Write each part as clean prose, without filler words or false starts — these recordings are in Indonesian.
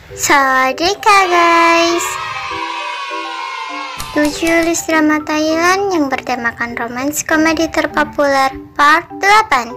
Sawadika guys. 7 list drama Thailand yang bertemakan romance komedi terpopuler part 8.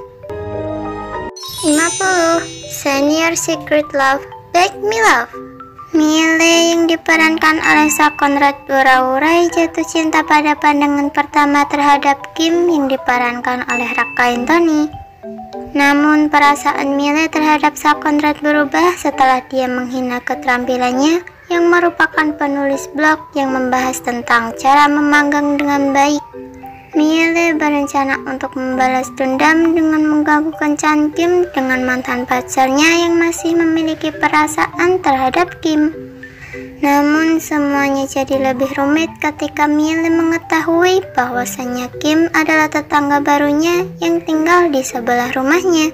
50 Senior Secret Love Beg Me Love. Mile yang diperankan oleh Sa Conrad beraurai jatuh cinta pada pandangan pertama terhadap Kim yang diperankan oleh Raka Anthony. Namun perasaan Mile terhadap Sa Conrad berubah setelah dia menghina keterampilannya yang merupakan penulis blog yang membahas tentang cara memanggang dengan baik. Mile berencana untuk membalas dendam dengan mengganggu kencan Kim dengan mantan pacarnya yang masih memiliki perasaan terhadap Kim. Namun semuanya jadi lebih rumit ketika Mile mengetahui bahwasannya Kim adalah tetangga barunya yang tinggal di sebelah rumahnya.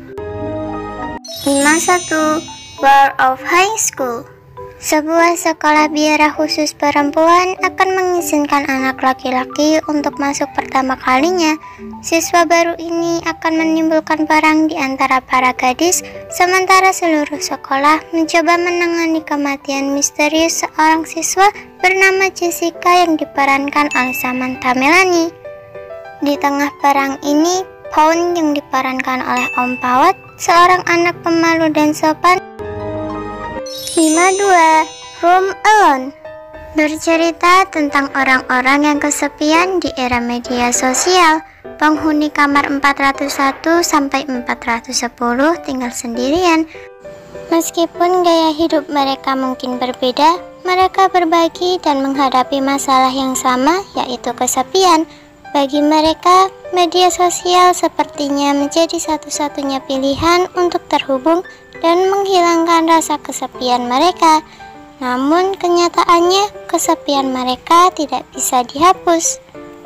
51 War of High School. Sebuah sekolah biara khusus perempuan akan mengizinkan anak laki-laki untuk masuk pertama kalinya. Siswa baru ini akan menimbulkan perang di antara para gadis, sementara seluruh sekolah mencoba menangani kematian misterius seorang siswa bernama Jessica yang diperankan oleh Samantha Melanie. Di tengah perang ini, Pound yang diperankan oleh Om Pawat, seorang anak pemalu dan sopan. 52 Room Alone. Bercerita tentang orang-orang yang kesepian di era media sosial. Penghuni kamar 401 sampai 410 tinggal sendirian. Meskipun gaya hidup mereka mungkin berbeda, mereka berbagi dan menghadapi masalah yang sama, yaitu kesepian. Bagi mereka, media sosial sepertinya menjadi satu-satunya pilihan untuk terhubung dan menghilangkan rasa kesepian mereka. Namun kenyataannya kesepian mereka tidak bisa dihapus.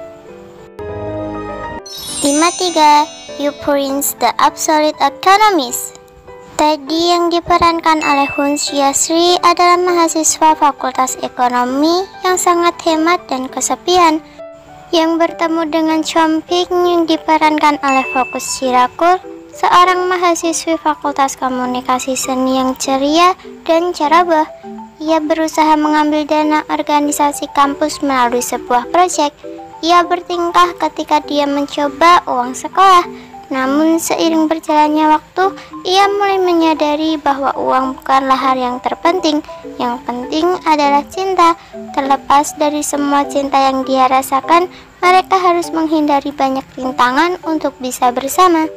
53 You Prince the Absolute Economist. Teddy yang diperankan oleh Hoon Sri adalah mahasiswa Fakultas Ekonomi yang sangat hemat dan kesepian, yang bertemu dengan Chomping yang diperankan oleh Fokus Chirakur, seorang mahasiswi Fakultas Komunikasi Seni yang ceria dan ceroboh. Ia berusaha mengambil dana organisasi kampus melalui sebuah proyek. Ia bertingkah ketika dia mencoba uang sekolah. Namun seiring berjalannya waktu, ia mulai menyadari bahwa uang bukanlah hal yang terpenting. Yang penting adalah cinta. Terlepas dari semua cinta yang dia rasakan, mereka harus menghindari banyak rintangan untuk bisa bersama.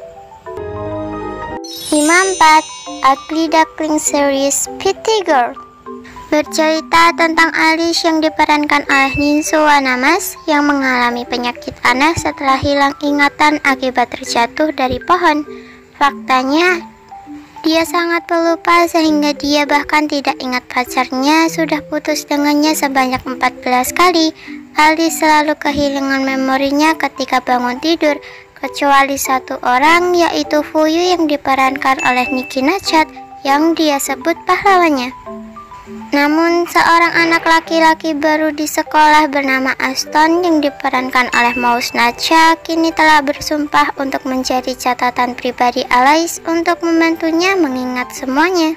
54 Ugly Duckling Series Pretty Girl. Bercerita tentang Alice yang diperankan oleh Ninsu Wanamas yang mengalami penyakit aneh setelah hilang ingatan akibat terjatuh dari pohon. Faktanya, dia sangat pelupa sehingga dia bahkan tidak ingat pacarnya sudah putus dengannya sebanyak 14 kali. Alice selalu kehilangan memorinya ketika bangun tidur, kecuali satu orang, yaitu Fuyu yang diperankan oleh Nicki Nachat yang dia sebut pahlawannya. Namun seorang anak laki-laki baru di sekolah bernama Aston yang diperankan oleh Mouse Nacha kini telah bersumpah untuk menjadi catatan pribadi Alice untuk membantunya mengingat semuanya.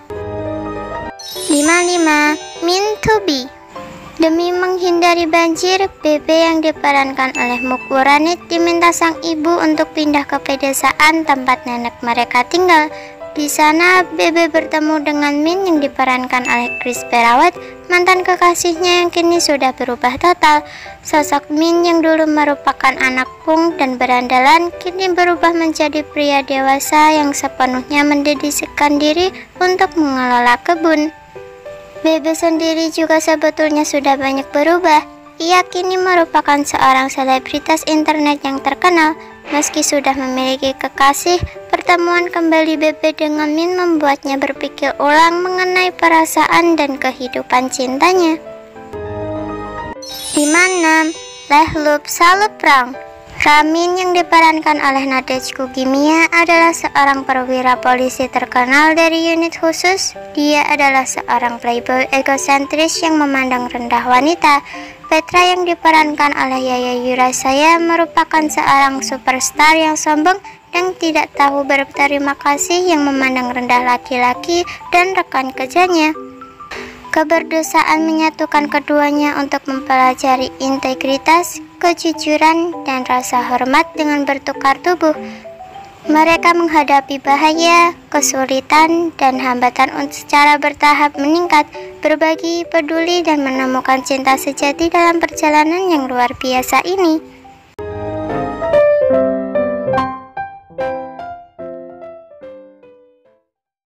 55 Mean to Be. Demi menghindari banjir, Bebe yang diperankan oleh Mukwu Ranit diminta sang ibu untuk pindah ke pedesaan tempat nenek mereka tinggal. Di sana, Bebe bertemu dengan Min yang diperankan oleh Chris Perawat, mantan kekasihnya yang kini sudah berubah total. Sosok Min yang dulu merupakan anak punk dan berandalan, kini berubah menjadi pria dewasa yang sepenuhnya mendedikasikan diri untuk mengelola kebun. Bebe sendiri juga sebetulnya sudah banyak berubah. Ia kini merupakan seorang selebritas internet yang terkenal. Meski sudah memiliki kekasih, pertemuan kembali Bebe dengan Min membuatnya berpikir ulang mengenai perasaan dan kehidupan cintanya. 56 Lehlup Salup Prang. Ramin yang diperankan oleh Nadezhda Gimia adalah seorang perwira polisi terkenal dari unit khusus. Dia adalah seorang playboy egosentris yang memandang rendah wanita. Petra yang diperankan oleh Yaya Yurasaya merupakan seorang superstar yang sombong dan tidak tahu berterima kasih yang memandang rendah laki-laki dan rekan kerjanya. Keberdosaan menyatukan keduanya untuk mempelajari integritas, kejujuran, dan rasa hormat dengan bertukar tubuh. Mereka menghadapi bahaya, kesulitan, dan hambatan untuk secara bertahap meningkat, berbagi, peduli, dan menemukan cinta sejati dalam perjalanan yang luar biasa ini.